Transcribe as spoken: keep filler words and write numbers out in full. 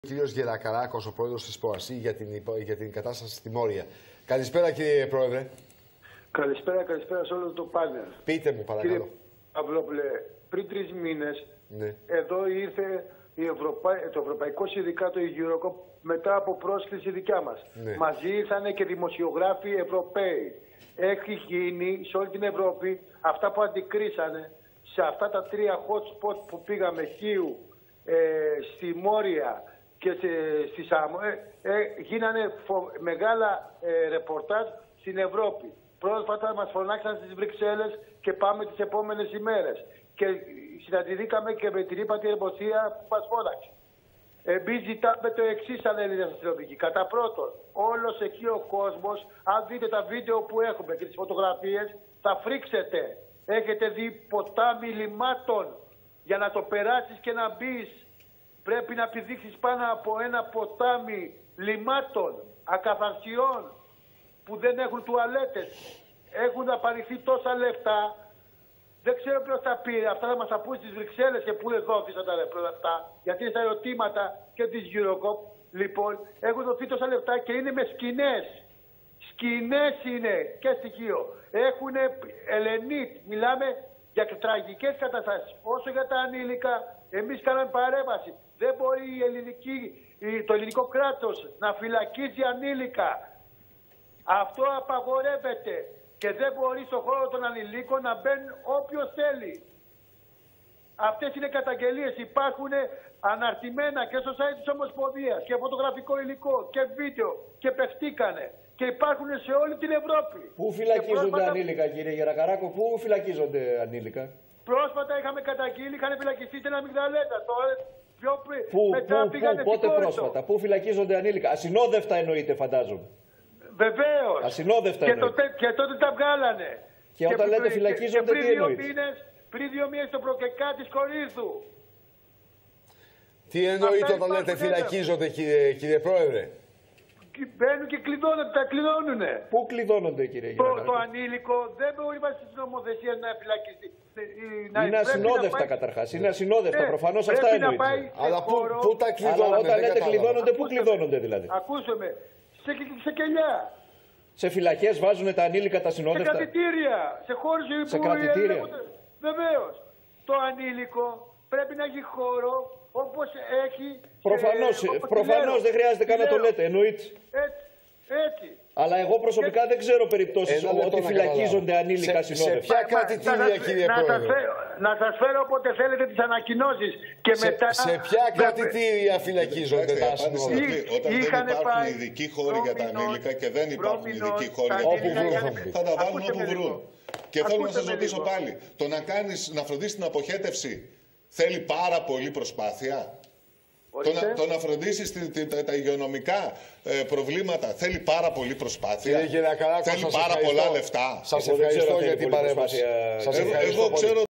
Ο κύριος Γερακαράκος, ο πρόεδρος της ΠΟΑΣΥ, για την, για την κατάσταση στη Μόρια. Καλησπέρα, κύριε Πρόεδρε. Καλησπέρα, καλησπέρα σε όλο το πάνελ. Πείτε μου, παρακαλώ. Κύριε Παυλόπουλε, πριν τρεις μήνες, ναι. εδώ ήρθε η Ευρωπα... το Ευρωπαϊκό Συνδικάτο, η Eurocop, μετά από πρόσκληση δικιά μας. Ναι. Μαζί ήρθαν και δημοσιογράφοι Ευρωπαίοι. Έχει γίνει σε όλη την Ευρώπη αυτά που αντικρίσανε σε αυτά τα τρία hot spot που πήγαμε, Χίου, ε, στη Μόρια και σε, στη Σάμο, ε, ε, γίνανε φο... μεγάλα ε, ρεπορτάζ στην Ευρώπη. Πρόσφατα μας φωνάξαν στις Βρυξέλλες και πάμε τις επόμενες ημέρες. Και συναντηθήκαμε και με την ύπατη αρμοστία που μας φώναξε. Εμείς ζητάμε το εξής σαν Έλληνες αστυνομικοί. Κατά πρώτον, όλος εκεί ο κόσμος, αν δείτε τα βίντεο που έχουμε και τις φωτογραφίες, θα φρίξετε. Έχετε δει ποτάμι λιμάτων. Για να το περάσεις και να μπεις, πρέπει να πηδήξεις πάνω από ένα ποτάμι λιμάτων, ακαθαρσιών, που δεν έχουν τουαλέτες. Έχουν απαρριχθεί τόσα λεφτά. Δεν ξέρω ποιος τα πήρε. Αυτά θα μας τα πούν στις Βρυξέλλες και πού δόθησαν τα λεφτά. Γιατί είναι στα ερωτήματα και της Eurocop. Λοιπόν, έχουν δοθεί τόσα λεφτά και είναι με σκηνές. Σκηνές είναι και στοιχείο. Έχουν Ελενίτ. Μιλάμε για τραγικές καταστάσεις. Όσο για τα ανήλικα, εμείς κάναμε παρέμβαση. Δεν μπορεί η ελληνική, το ελληνικό κράτος να φυλακίζει ανήλικα. Αυτό απαγορεύεται και δεν μπορεί στον χώρο των ανηλίκων να μπαίνει όποιος θέλει. Αυτές είναι καταγγελίες, υπάρχουν αναρτημένα και στο site της Ομοσπονδίας και φωτογραφικό υλικό και βίντεο και παιχτήκανε και υπάρχουν σε όλη την Ευρώπη. Πού φυλακίζονται πρόσφατα... ανήλικα, κύριε Γερακαράκο, πού φυλακίζονται ανήλικα? Πρόσφατα είχαμε καταγγείλει, είχαν φυλακιστεί στην Αμυγδαλέτα. Τώρα πιο πριν, πού, μετά πού, πήγανε πού, πότε πρόσφατα, πού φυλακίζονται ανήλικα? Ασυνόδευτα εννοείται, φαντάζομαι. Βεβαίως. Ασυνόδευτα και, τότε, και τότε τα βγάλανε. Και, και όταν λέτε φυλακίζονται, τι εννοείται? Μήνες, πριν δύο μήνες στο προκεκά της Κορίνθου. Τι εννοείται όταν λέτε φυλακίζονται, κύριε, κύριε Πρόεδρε? Μπαίνουν και κλειδώνονται, τα κλειδώνουνε. Πού κλειδώνονται, κύριε το, Γερακαράκο? Το ανήλικο δεν μπορεί βάσει τη νομοθεσία να φυλακιστεί. Είναι ασυνόδευτα πάει... καταρχάς. Είναι ασυνόδευτα. Ναι, προφανώς αυτά εννοείται. Αλλά πού, πού τα κλειδώνονται? Αλλά όταν λέτε κλειδώνονται, πού κλειδώνονται δηλαδή? Ακούσαμε με. Σε, σε κελιά. Σε φυλακές βάζουν τα ανήλικα τα ασυνόδευτα? Σε κρατητήρια. Σε χώρους σε κρατητήρια. Βεβαίως. Το ανήλικο πρέπει να έχει χώρο όπως έχει. Προφανώς, ε, όπως προφανώς δεν χρειάζεται καν να το λέτε. Εννοείται. Έτσι. Έτσι. Αλλά εγώ προσωπικά και... δεν ξέρω περιπτώσεις ότι φυλακίζονται ανήλικα ασυνόδευτα. Σε ποια κρατητήρια, κύριε Πρόεδρε? Να σας φέρω όποτε θέλετε τις ανακοινώσεις. Και σε, μετά... σε ποια κρατητήρια φυλακίζονται τα ασυνόδευτα? Όταν δεν υπάρχουν ειδικοί χώροι για τα ανήλικα και δεν υπάρχουν ειδικοί χώροι για τα ανήλικα, θα τα βάλουν όπου βρουν. Και θέλω να σας ρωτήσω πάλι, το να, κάνεις, να φροντίσεις την αποχέτευση θέλει πάρα πολύ προσπάθεια? Το να, το να φροντίσεις τη, τη, τα, τα υγειονομικά ε, προβλήματα θέλει πάρα πολύ προσπάθεια. Κύριε Γερακαράκο, θέλει πάρα πολλά λεφτά. Σας ευχαριστώ για την παρέμβαση. Εγώ ξέρω